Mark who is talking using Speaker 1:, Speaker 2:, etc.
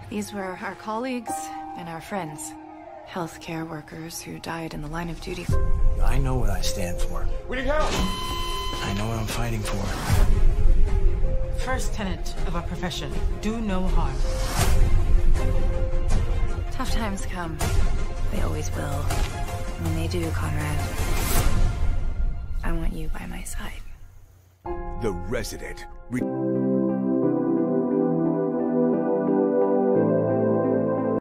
Speaker 1: These were our colleagues and our friends. Healthcare workers who died in the line of duty.
Speaker 2: I know what I stand for.
Speaker 3: We need help!
Speaker 2: I know what I'm fighting for.
Speaker 4: First tenet of our profession, do no harm.
Speaker 1: Tough times come. They always will. When they do, Conrad, I want you by my side.
Speaker 5: The Resident.